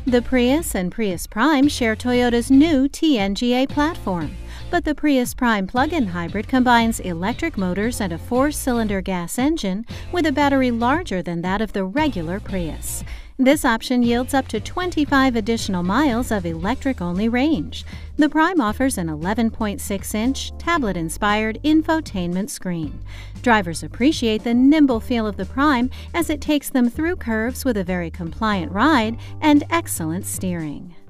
The Prius and Prius Prime share Toyota's new TNGA platform, but the Prius Prime plug-in hybrid combines electric motors and a 4-cylinder gas engine with a battery larger than that of the regular Prius. This option yields up to 25 additional miles of electric-only range. The Prime offers an 11.6-inch tablet-inspired infotainment screen. Drivers appreciate the nimble feel of the Prime as it takes them through curves with a very compliant ride and excellent steering.